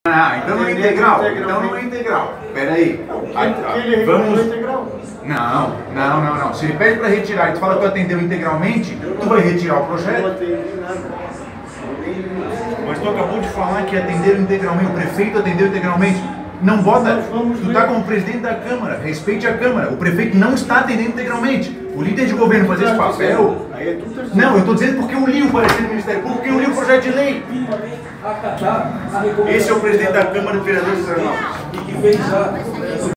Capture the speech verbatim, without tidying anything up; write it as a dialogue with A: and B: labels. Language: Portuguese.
A: Ah, então não é integral. Então não é integral. Pera aí. Vamos. Não, não, não, não. Se ele pede para retirar e tu fala que tu atendeu integralmente, tu vai retirar o projeto. Mas tu acabou de falar que atenderam integralmente, o prefeito atendeu integralmente. Não bota. Tu tá como presidente da Câmara, respeite a Câmara. O prefeito não está atendendo integralmente. O líder de governo fazer esse papel. Não, eu tô dizendo porque eu li o parecer do Ministério Público, porque eu li o projeto de lei. Esse é o presidente da Câmara de Vereadores de Florianópolis.